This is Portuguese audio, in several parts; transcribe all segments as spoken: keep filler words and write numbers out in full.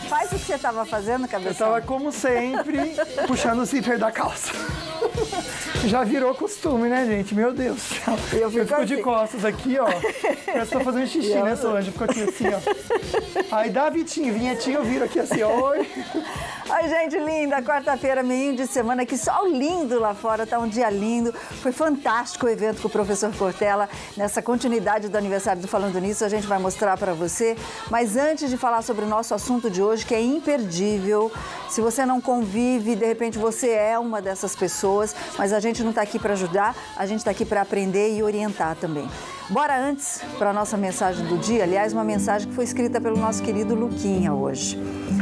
Faz o que você estava fazendo, cabeção. Eu estava, como sempre, puxando o zíper da calça. Já virou costume, né, gente? Meu Deus. Eu, eu fico assim. De costas aqui, ó. Eu estou fazendo xixi, né, Solange? Eu fico aqui assim, ó. Aí dá Vitinho, vinhetinho, eu viro aqui assim, ó. Oi. Oi, gente linda. Quarta-feira, meio de semana, que sol lindo lá fora. Tá um dia lindo. Foi fantástico o evento com o professor Cortella. Nessa continuidade do aniversário do Falando Nisso, a gente vai mostrar para você. Mas antes de falar sobre o nosso assunto de hoje, que é imperdível, se você não convive, de repente você é uma dessas pessoas, mas a gente não está aqui para ajudar, a gente está aqui para aprender e orientar também. Bora antes para a nossa mensagem do dia, aliás, uma mensagem que foi escrita pelo nosso querido Luquinha hoje.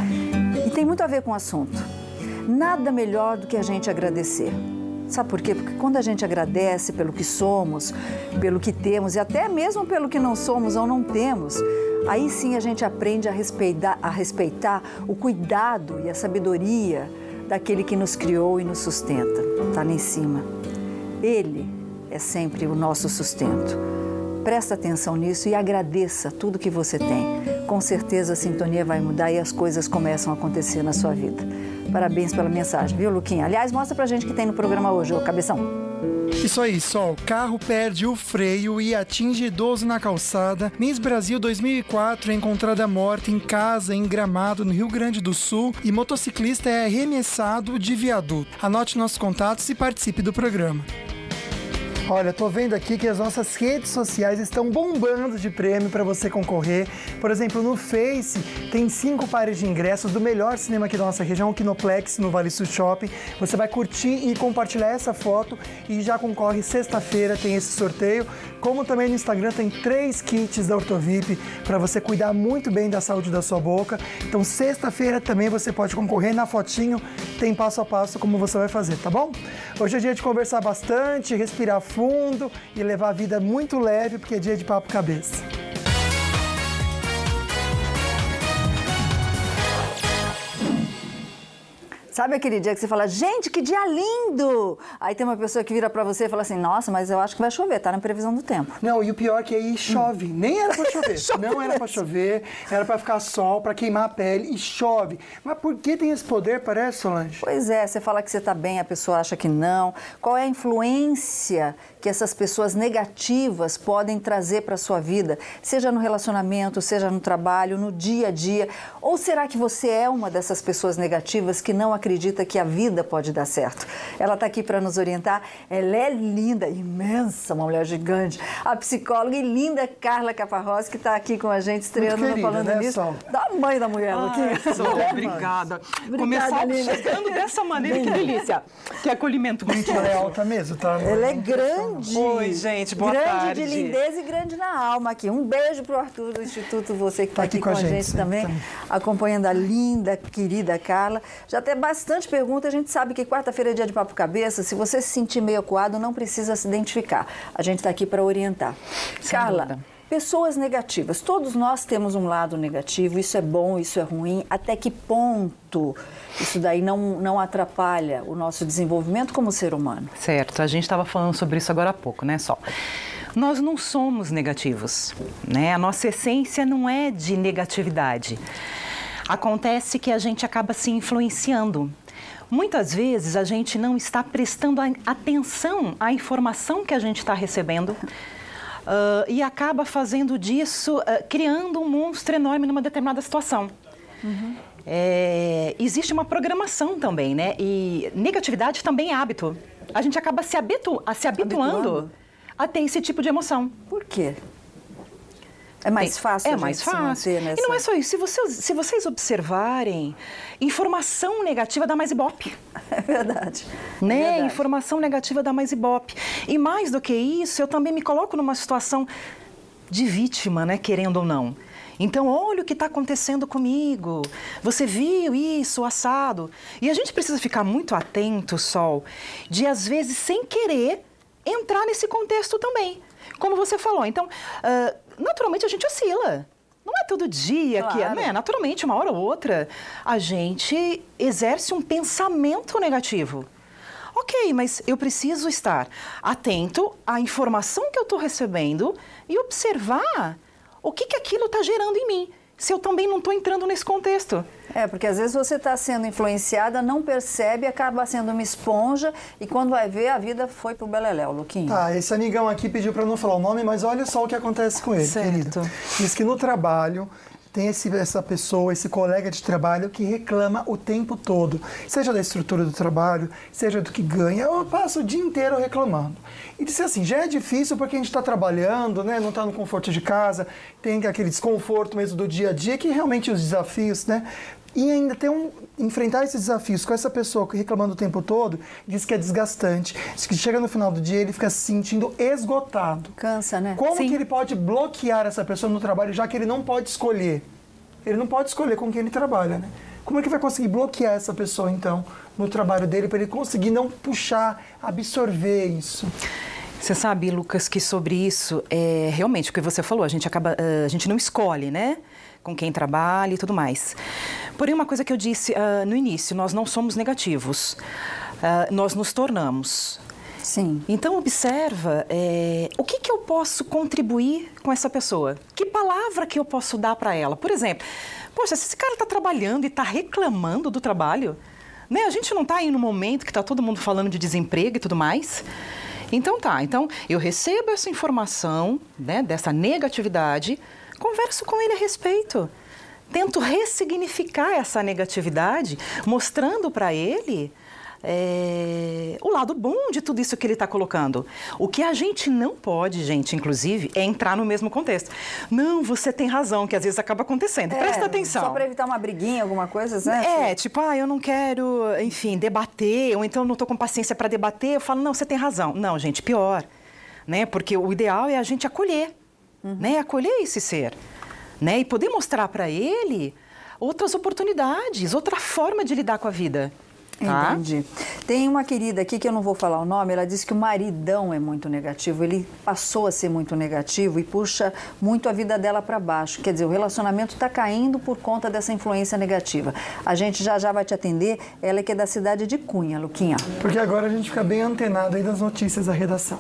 E tem muito a ver com o assunto. Nada melhor do que a gente agradecer. Sabe por quê? Porque quando a gente agradece pelo que somos, pelo que temos e até mesmo pelo que não somos ou não temos, aí sim a gente aprende a respeitar, a respeitar o cuidado e a sabedoria daquele que nos criou e nos sustenta. Está lá em cima. Ele é sempre o nosso sustento. Presta atenção nisso e agradeça tudo que você tem. Com certeza a sintonia vai mudar e as coisas começam a acontecer na sua vida. Parabéns pela mensagem, viu, Luquinha? Aliás, mostra pra gente o que tem no programa hoje, ô Cabeção. Isso aí, Sol. Carro perde o freio e atinge idoso na calçada. Miss Brasil dois mil e quatro é encontrada morta em casa em Gramado, no Rio Grande do Sul, e motociclista é arremessado de viaduto. Anote nossos contatos e participe do programa. Olha, tô vendo aqui que as nossas redes sociais estão bombando de prêmio para você concorrer. Por exemplo, no Face tem cinco pares de ingressos do melhor cinema aqui da nossa região, o Kinoplex, no Vale Sul Shopping. Você vai curtir e compartilhar essa foto e já concorre sexta-feira, tem esse sorteio. Como também no Instagram tem três kits da Ortovip para você cuidar muito bem da saúde da sua boca. Então, sexta-feira também você pode concorrer. Na fotinho tem passo a passo como você vai fazer, tá bom? Hoje é dia de conversar bastante, respirar fundo e levar a vida muito leve, porque é dia de papo cabeça. Sabe aquele dia que você fala, gente, que dia lindo! Aí tem uma pessoa que vira pra você e fala assim, nossa, mas eu acho que vai chover, tá na previsão do tempo. Não, e o pior é que aí chove. Hum. Nem era pra chover. Não era pra chover, era pra ficar sol, pra queimar a pele e chove. Mas por que tem esse poder, parece, Solange? Pois é, você fala que você tá bem, a pessoa acha que não. Qual é a influência que essas pessoas negativas podem trazer pra sua vida? Seja no relacionamento, seja no trabalho, no dia a dia. Ou será que você é uma dessas pessoas negativas que não acredita acredita que a vida pode dar certo? Ela está aqui para nos orientar. Ela é linda, imensa, uma mulher gigante. A psicóloga e linda Carla Caparrós, que está aqui com a gente, estreando no Falando né, Nisso. Sol? Da mãe da mulher, Luquinha. Obrigada. Começar chegando dessa maneira, que delícia. Que acolhimento gostoso. Ela é alta mesmo, tá? Ela é grande. Oi, gente, boa grande tarde. Grande de lindeza e grande na alma aqui. Um beijo pro Arthur do Instituto, você que está tá aqui, aqui com a gente, gente também, também, acompanhando a linda, querida Carla. Já tem bastante pergunta, a gente sabe que quarta-feira é dia de papo cabeça. Se você se sentir meio acuado, não precisa se identificar. A gente está aqui para orientar. Sem Carla, dúvida. Pessoas negativas. Todos nós temos um lado negativo, isso é bom, isso é ruim. Até que ponto isso daí não, não atrapalha o nosso desenvolvimento como ser humano? Certo, a gente estava falando sobre isso agora há pouco, né, Sol? Nós não somos negativos, né? A nossa essência não é de negatividade. Acontece que a gente acaba se influenciando. Muitas vezes a gente não está prestando atenção à informação que a gente está recebendo uh, e acaba fazendo disso, uh, criando um monstro enorme numa determinada situação. Uhum. É, existe uma programação também, né? E negatividade também é hábito. A gente acaba se, habitu se habituando, habituando a ter esse tipo de emoção. Por quê? É mais fácil? É mais fácil. Nessa... E não é só isso. Se vocês, se vocês observarem, informação negativa dá mais ibope. É verdade. Né? É verdade. Informação negativa dá mais ibope. E mais do que isso, eu também me coloco numa situação de vítima, né? Querendo ou não. Então, olha o que está acontecendo comigo. Você viu isso, assado. E a gente precisa ficar muito atento, Sol, de às vezes, sem querer, entrar nesse contexto também. Como você falou. Então, uh, naturalmente a gente oscila. Não é todo dia claro. que, né? Naturalmente, uma hora ou outra, a gente exerce um pensamento negativo. Ok, mas eu preciso estar atento à informação que eu estou recebendo e observar o que, que aquilo está gerando em mim. se eu também não estou entrando nesse contexto? É, porque às vezes você está sendo influenciada, não percebe, acaba sendo uma esponja e quando vai ver, a vida foi pro beleléu, Luquinha. Tá, esse amigão aqui pediu para não falar o nome, mas olha só o que acontece com ele, certo. querido. Diz que no trabalho tem esse, essa pessoa, esse colega de trabalho que reclama o tempo todo, seja da estrutura do trabalho, seja do que ganha, eu passo o dia inteiro reclamando. E disse assim, já é difícil porque a gente está trabalhando, né, não está no conforto de casa, tem aquele desconforto mesmo do dia a dia, que realmente os desafios, né, e ainda tem um, enfrentar esses desafios com essa pessoa reclamando o tempo todo, diz que é desgastante. Diz que chega no final do dia ele fica se sentindo esgotado. Cansa, né? Como Sim. que ele pode bloquear essa pessoa no trabalho, já que ele não pode escolher? Ele não pode escolher com quem ele trabalha, né? Como é que vai conseguir bloquear essa pessoa, então, no trabalho dele, para ele conseguir não puxar, absorver isso? Você sabe, Lucas, que sobre isso, é realmente o que você falou, a gente, acaba, a gente não escolhe, né? Com quem trabalha e tudo mais. Porém, uma coisa que eu disse uh, no início, nós não somos negativos, uh, nós nos tornamos. Sim. Então, observa é, o que, que eu posso contribuir com essa pessoa. Que palavra que eu posso dar para ela? Por exemplo, poxa, se esse cara está trabalhando e está reclamando do trabalho, né? A gente não está aí no momento que está todo mundo falando de desemprego e tudo mais. Então tá, então eu recebo essa informação, né, dessa negatividade, converso com ele a respeito. Tento ressignificar essa negatividade, mostrando para ele é, o lado bom de tudo isso que ele está colocando. O que a gente não pode, gente, inclusive, é entrar no mesmo contexto. Não, você tem razão, que às vezes acaba acontecendo. É, presta atenção. Só para evitar uma briguinha, alguma coisa, né? É, tipo, ah, eu não quero, enfim, debater, ou então eu não estou com paciência para debater. Eu falo, não, você tem razão. Não, gente, pior, né? Porque o ideal é a gente acolher, uhum. né? Acolher esse ser, né? E poder mostrar para ele outras oportunidades, outra forma de lidar com a vida. Tá? Entendi. Tem uma querida aqui que eu não vou falar o nome, ela disse que o maridão é muito negativo, ele passou a ser muito negativo e puxa muito a vida dela para baixo. Quer dizer, o relacionamento está caindo por conta dessa influência negativa. A gente já já vai te atender, ela é que é da cidade de Cunha, Luquinha. Porque agora a gente fica bem antenado aí das notícias da redação.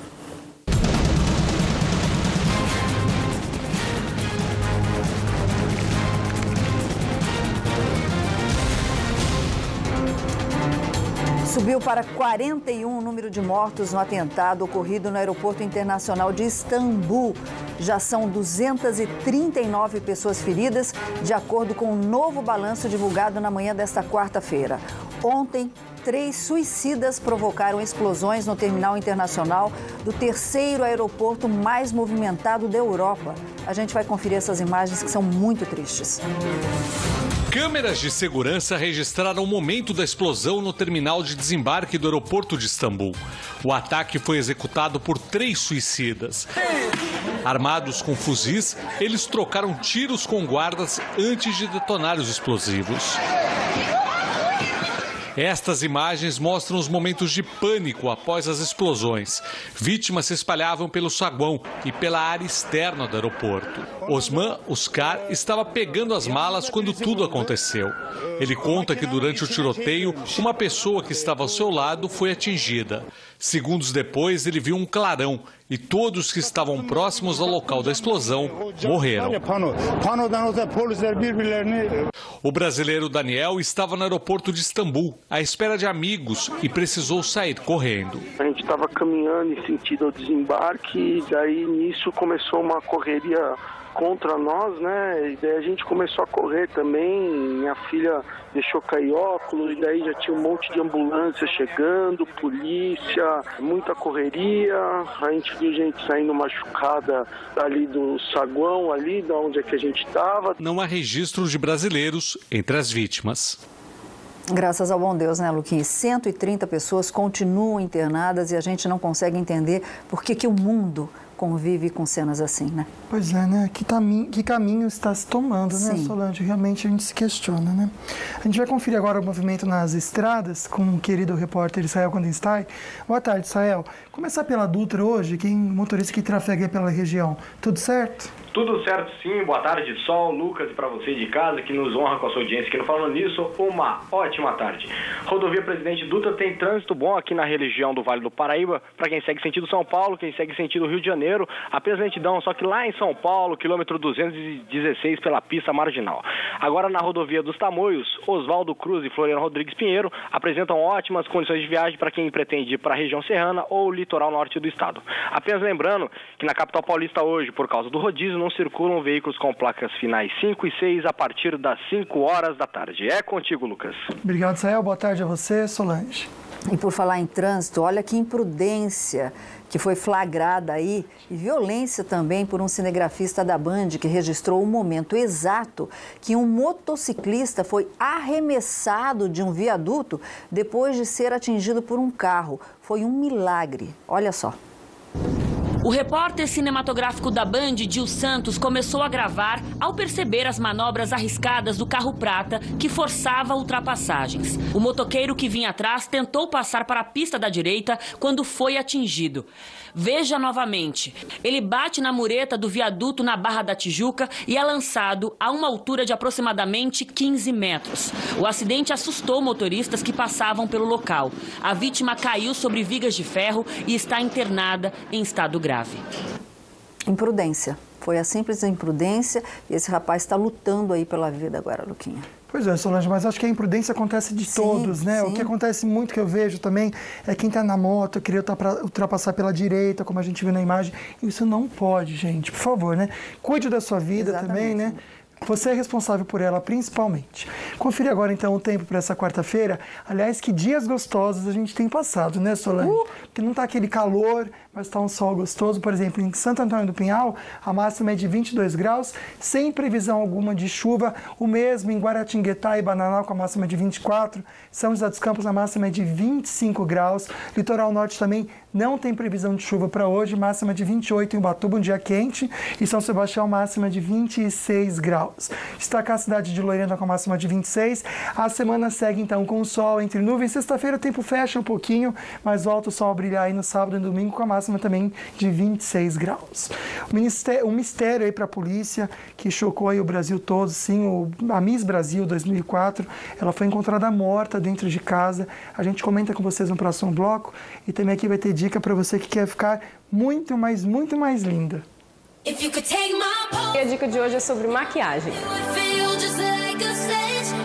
Subiu para quarenta e um o número de mortos no atentado ocorrido no Aeroporto Internacional de Istambul. Já são duzentas e trinta e nove pessoas feridas, de acordo com um novo balanço divulgado na manhã desta quarta-feira. Ontem, três suicidas provocaram explosões no terminal internacional do terceiro aeroporto mais movimentado da Europa. A gente vai conferir essas imagens que são muito tristes. Câmeras de segurança registraram o momento da explosão no terminal de desembarque do aeroporto de Istambul. O ataque foi executado por três suicidas. Armados com fuzis, eles trocaram tiros com guardas antes de detonar os explosivos. Estas imagens mostram os momentos de pânico após as explosões. Vítimas se espalhavam pelo saguão e pela área externa do aeroporto. Osman Uskar estava pegando as malas quando tudo aconteceu. Ele conta que durante o tiroteio, uma pessoa que estava ao seu lado foi atingida. Segundos depois, ele viu um clarão e todos que estavam próximos ao local da explosão morreram. O brasileiro Daniel estava no aeroporto de Istambul, à espera de amigos, e precisou sair correndo. A gente estava caminhando em sentido ao desembarque e daí nisso começou uma correria contra nós, né? E daí a gente começou a correr também, minha filha deixou cair óculos, e daí já tinha um monte de ambulância chegando, polícia, muita correria, a gente viu gente saindo machucada ali do saguão, ali de onde é que a gente estava. Não há registro de brasileiros entre as vítimas. Graças ao bom Deus, né, Luquinha? cento e trinta pessoas continuam internadas e a gente não consegue entender por que que o mundo convive com cenas assim, né? Pois é, né? Que, taminho, que caminho está se tomando, né, Sim. Solange? Realmente a gente se questiona, né? A gente vai conferir agora o movimento nas estradas com o querido repórter Israel Kondenstein. Boa tarde, Israel. Começar pela Dutra hoje, quem motorista que trafega pela região. Tudo certo? Tudo certo sim, boa tarde, Sol, Lucas, e para você de casa que nos honra com a sua audiência aqui no Falando Nisso, uma ótima tarde. Rodovia Presidente Dutra tem trânsito bom aqui na região do Vale do Paraíba, para quem segue sentido São Paulo, quem segue sentido Rio de Janeiro, apenas lentidão, só que lá em São Paulo, quilômetro duzentos e dezesseis pela pista marginal. Agora na rodovia dos Tamoios, Oswaldo Cruz e Floriano Rodrigues Pinheiro apresentam ótimas condições de viagem para quem pretende ir para a região serrana ou litoral norte do estado. Apenas lembrando que na capital paulista hoje, por causa do rodízio, não circulam veículos com placas finais cinco e seis a partir das cinco horas da tarde. É contigo, Lucas. Obrigado, Sael. Boa tarde a você, Solange. E por falar em trânsito, olha que imprudência que foi flagrada aí e violência também por um cinegrafista da Band que registrou o momento exato que um motociclista foi arremessado de um viaduto depois de ser atingido por um carro. Foi um milagre. Olha só. O repórter cinematográfico da Band, Gil Santos, começou a gravar ao perceber as manobras arriscadas do carro prata que forçava ultrapassagens. O motoqueiro que vinha atrás tentou passar para a pista da direita quando foi atingido. Veja novamente, ele bate na mureta do viaduto na Barra da Tijuca e é lançado a uma altura de aproximadamente quinze metros. O acidente assustou motoristas que passavam pelo local. A vítima caiu sobre vigas de ferro e está internada em estado grave. Imprudência. Foi a simples imprudência e esse rapaz está lutando aí pela vida agora, Luquinha. Pois é, Solange, mas acho que a imprudência acontece de Sim, todos, né? sim. O que acontece muito que eu vejo também é quem tá na moto, querer ultrapassar pela direita, como a gente viu na imagem. Isso não pode, gente, por favor, né? Cuide da sua vida. Exatamente. Também, né? Você é responsável por ela, principalmente. Confira agora, então, o tempo para essa quarta-feira. Aliás, que dias gostosos a gente tem passado, né, Solange? Uh! Porque não tá aquele calor, mas tá um sol gostoso. Por exemplo, em Santo Antônio do Pinhal, a máxima é de vinte e dois graus, sem previsão alguma de chuva. O mesmo em Guaratinguetá e Bananal, com a máxima de vinte e quatro. São José dos Campos, a máxima é de vinte e cinco graus. Litoral Norte também não tem previsão de chuva para hoje, máxima de vinte e oito em Ubatuba, um dia quente. E São Sebastião, máxima de vinte e seis graus. Destacar a cidade de Lorena com a máxima de vinte e seis. A semana segue então com o sol entre nuvens. Sexta-feira o tempo fecha um pouquinho, mas volta o sol a brilhar aí no sábado e no domingo com a máxima também de vinte e seis graus. Um mistério aí para a polícia que chocou aí o Brasil todo, sim, o, a Miss Brasil dois mil e quatro, ela foi encontrada morta dentro de casa. A gente comenta com vocês no próximo bloco e também aqui vai ter dica para você que quer ficar muito, mais, muito mais linda. E a dica de hoje é sobre maquiagem.